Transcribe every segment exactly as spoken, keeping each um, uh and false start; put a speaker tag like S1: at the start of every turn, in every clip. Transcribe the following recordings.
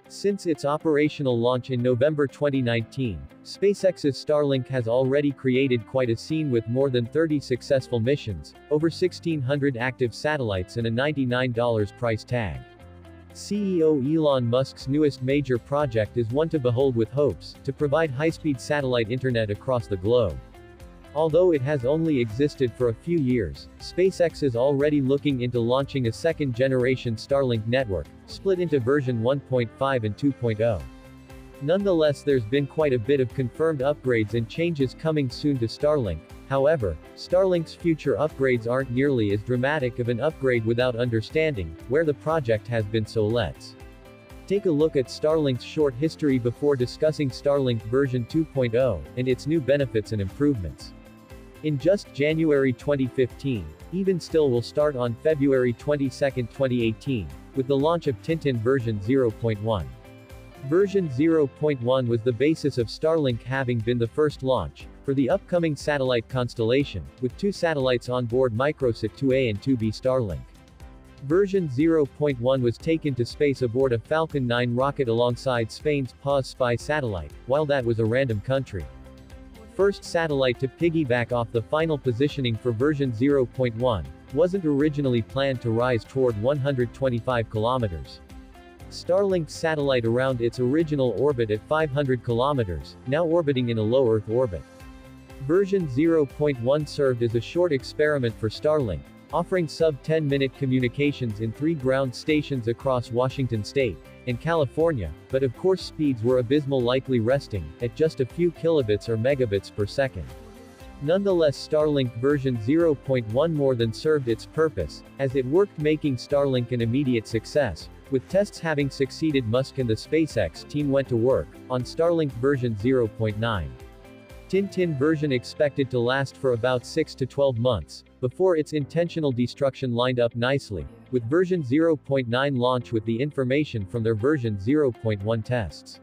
S1: Since its operational launch in November twenty nineteen, SpaceX's Starlink has already created quite a scene with more than thirty successful missions, over sixteen hundred active satellites and a ninety-nine dollar price tag. C E O Elon Musk's newest major project is one to behold with hopes, to provide high-speed satellite internet across the globe. Although it has only existed for a few years, SpaceX is already looking into launching a second-generation Starlink network, split into version one point five and two point oh. Nonetheless, there's been quite a bit of confirmed upgrades and changes coming soon to Starlink. However, Starlink's future upgrades aren't nearly as dramatic of an upgrade without understanding where the project has been, so let's take a look at Starlink's short history before discussing Starlink version two point oh, and its new benefits and improvements. In just January twenty fifteen, Even Still will start on February twenty-second twenty eighteen, with the launch of Tintin version zero point one. Version zero point one was the basis of Starlink, having been the first launch for the upcoming satellite constellation, with two satellites on board Microsat two A and two B Starlink. Version zero point one was taken to space aboard a Falcon nine rocket alongside Spain's P A S spy satellite, while that was a random country. First satellite to piggyback off the final positioning for version zero point one, wasn't originally planned to rise toward one hundred twenty-five kilometers. Starlink's satellite around its original orbit at five hundred kilometers, now orbiting in a low Earth orbit. Version zero point one served as a short experiment for Starlink, offering sub ten minute communications in three ground stations across Washington state and California, but of course speeds were abysmal, likely resting at just a few kilobits or megabits per second. Nonetheless, Starlink version zero point one more than served its purpose, as it worked, making Starlink an immediate success. With tests having succeeded, Musk and the SpaceX team went to work on Starlink version zero point nine. Tintin version expected to last for about six to twelve months, before its intentional destruction lined up nicely, with version zero point nine launch with the information from their version zero point one tests.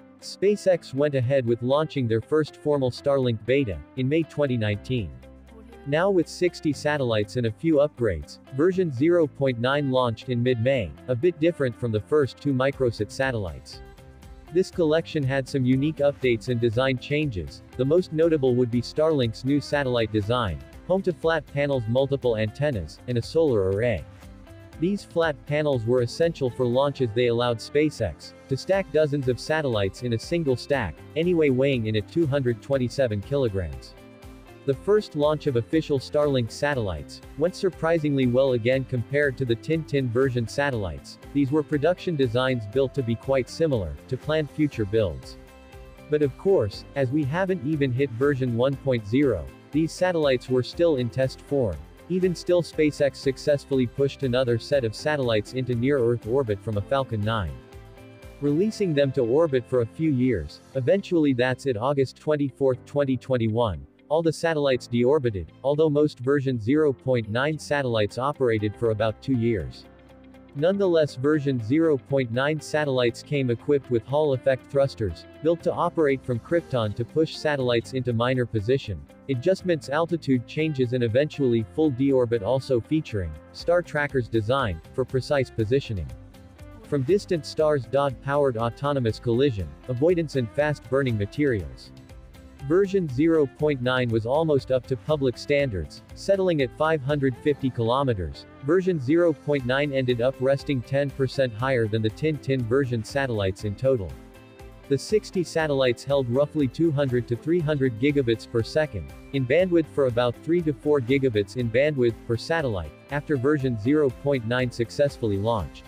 S1: SpaceX went ahead with launching their first formal Starlink beta in May twenty nineteen. Now with sixty satellites and a few upgrades, version zero point nine launched in mid-May, a bit different from the first two Microsat satellites. This collection had some unique updates and design changes. The most notable would be Starlink's new satellite design, home to flat panels, multiple antennas, and a solar array. These flat panels were essential for launch as they allowed SpaceX to stack dozens of satellites in a single stack, anyway weighing in at two hundred twenty-seven kilograms. The first launch of official Starlink satellites went surprisingly well again compared to the Tintin version satellites. These were production designs built to be quite similar to planned future builds. But of course, as we haven't even hit version one point oh, these satellites were still in test form. Even still, SpaceX successfully pushed another set of satellites into near-Earth orbit from a Falcon nine. Releasing them to orbit for a few years, eventually that's it, August twenty-fourth twenty twenty-one. All the satellites deorbited, although most version zero point nine satellites operated for about two years. Nonetheless, version zero point nine satellites came equipped with Hall effect thrusters, built to operate from Krypton to push satellites into minor position, adjustments, altitude changes, and eventually full deorbit, also featuring star trackers designed for precise positioning from distant stars, D O D-powered autonomous collision avoidance, and fast-burning materials. Version zero point nine was almost up to public standards, settling at five hundred fifty kilometers. Version zero point nine ended up resting ten percent higher than the Tintin version satellites in total. The sixty satellites held roughly two hundred to three hundred gigabits per second in bandwidth for about three to four gigabits in bandwidth per satellite, after version zero point nine successfully launched.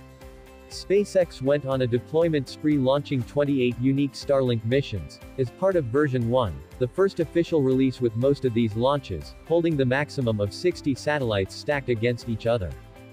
S1: SpaceX went on a deployment spree, launching twenty-eight unique Starlink missions as part of version one, the first official release, with most of these launches holding the maximum of sixty satellites stacked against each other.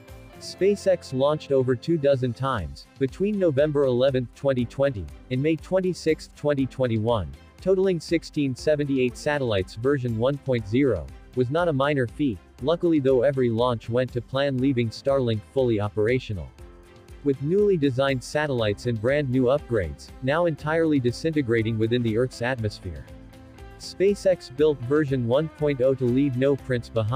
S1: SpaceX launched over two dozen times between November eleventh twenty twenty and May twenty-sixth twenty twenty-one, totaling sixteen seventy-eight satellites. Version one point oh was not a minor feat, luckily, though every launch went to plan, leaving Starlink fully operational. With newly designed satellites and brand new upgrades, now entirely disintegrating within the Earth's atmosphere. SpaceX built version one point oh to leave no prints behind,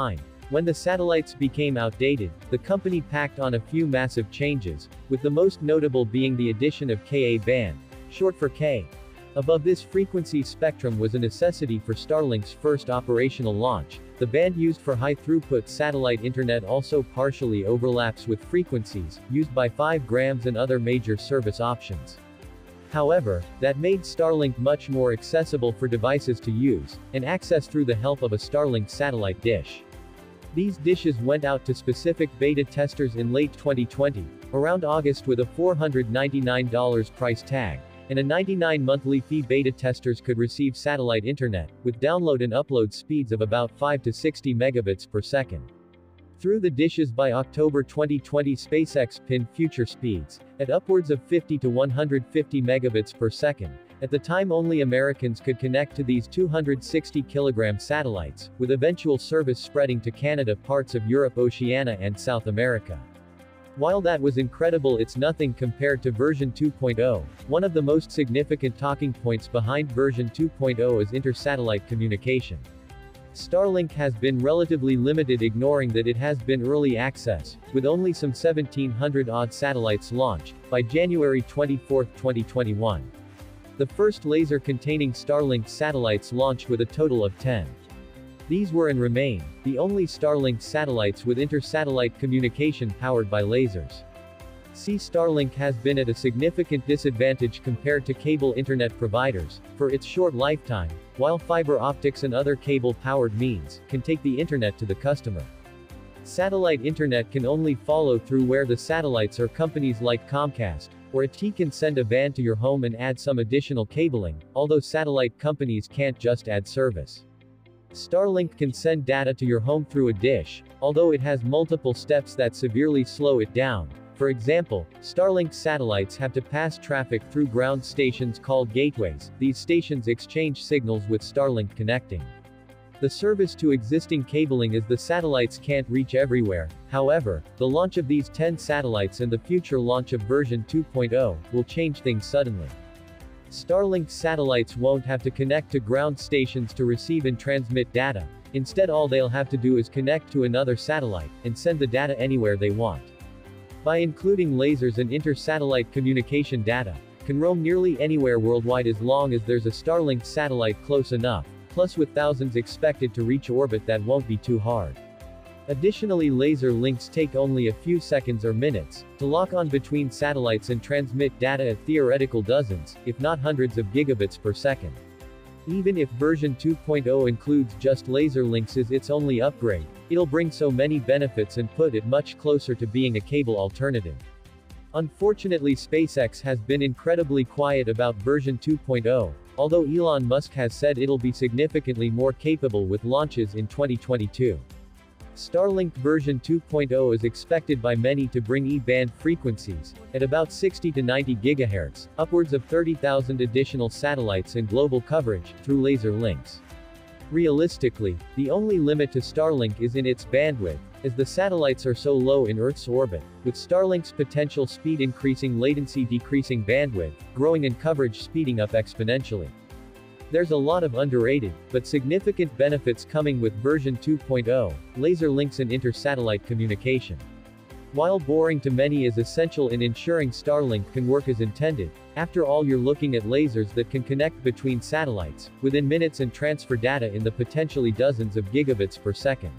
S1: When the satellites became outdated, the company packed on a few massive changes, with the most notable being the addition of Ka band, short for K. Above this frequency spectrum was a necessity for Starlink's first operational launch. The band used for high-throughput satellite internet also partially overlaps with frequencies used by five grams and other major service options. However, that made Starlink much more accessible for devices to use and access through the help of a Starlink satellite dish. These dishes went out to specific beta testers in late twenty twenty, around August, with a four hundred ninety-nine dollar price tag, and a ninety-nine dollars monthly fee. Beta testers could receive satellite internet, with download and upload speeds of about five to sixty megabits per second. Through the dishes by October twenty twenty, SpaceX pinned future speeds at upwards of fifty to one hundred fifty megabits per second. At the time, only Americans could connect to these two hundred sixty kilogram satellites, with eventual service spreading to Canada, parts of Europe, Oceania, and South America. While that was incredible, it's nothing compared to version two point oh. One of the most significant talking points behind version two point oh is inter-satellite communication. Starlink has been relatively limited, ignoring that it has been early access, with only some seventeen hundred odd satellites launched by January twenty-fourth, twenty twenty-one. The first laser-containing Starlink satellites launched with a total of ten. These were and remain the only Starlink satellites with inter-satellite communication powered by lasers. See, Starlink has been at a significant disadvantage compared to cable internet providers for its short lifetime, while fiber optics and other cable-powered means can take the internet to the customer. Satellite internet can only follow through where the satellites are. Companies like Comcast or A T can send a band to your home and add some additional cabling, although satellite companies can't just add service. Starlink can send data to your home through a dish, although it has multiple steps that severely slow it down. For example, Starlink satellites have to pass traffic through ground stations called gateways. These stations exchange signals with Starlink connecting the service to existing cabling, as the satellites can't reach everywhere. However, the launch of these ten satellites and the future launch of version two point oh will change things suddenly. Starlink satellites won't have to connect to ground stations to receive and transmit data. Instead, all they'll have to do is connect to another satellite and send the data anywhere they want. By including lasers and inter-satellite communication, data can roam nearly anywhere worldwide as long as there's a Starlink satellite close enough. Plus, with thousands expected to reach orbit, that won't be too hard. Additionally, laser links take only a few seconds or minutes to lock on between satellites and transmit data at theoretical dozens, if not hundreds of gigabits per second. Even if version two point oh includes just laser links as its only upgrade, it'll bring so many benefits and put it much closer to being a cable alternative. Unfortunately, SpaceX has been incredibly quiet about version two point oh, although Elon Musk has said it'll be significantly more capable with launches in twenty twenty-two. Starlink version two point oh is expected by many to bring E-band frequencies at about sixty to ninety gigahertz, upwards of thirty thousand additional satellites and global coverage through laser links. Realistically, the only limit to Starlink is in its bandwidth, as the satellites are so low in Earth's orbit, with Starlink's potential speed increasing, latency decreasing, bandwidth growing, and coverage speeding up exponentially. There's a lot of underrated, but significant benefits coming with version two point oh, laser links and inter-satellite communication. While boring to many, is essential in ensuring Starlink can work as intended. After all, you're looking at lasers that can connect between satellites within minutes and transfer data in the potentially dozens of gigabits per second.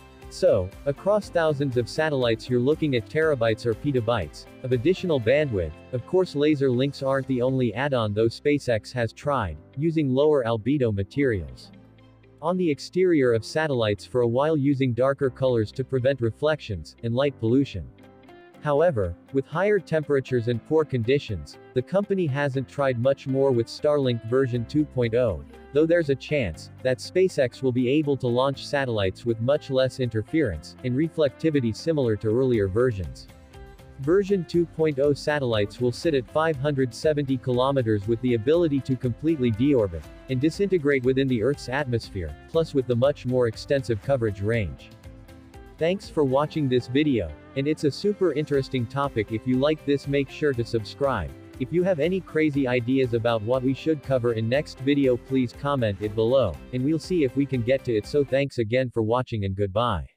S1: So, across thousands of satellites, you're looking at terabytes or petabytes of additional bandwidth. Of course, laser links aren't the only add-on, though SpaceX has tried using lower albedo materials on the exterior of satellites for a while, using darker colors to prevent reflections and light pollution. However, with higher temperatures and poor conditions, the company hasn't tried much more with Starlink version two point oh, though there's a chance that SpaceX will be able to launch satellites with much less interference and reflectivity similar to earlier versions. Version two point oh satellites will sit at five hundred seventy kilometers with the ability to completely deorbit and disintegrate within the Earth's atmosphere, plus with the much more extensive coverage range. Thanks for watching this video, and it's a super interesting topic. If you like this, make sure to subscribe. If you have any crazy ideas about what we should cover in next video, please comment it below, and we'll see if we can get to it. So thanks again for watching and goodbye.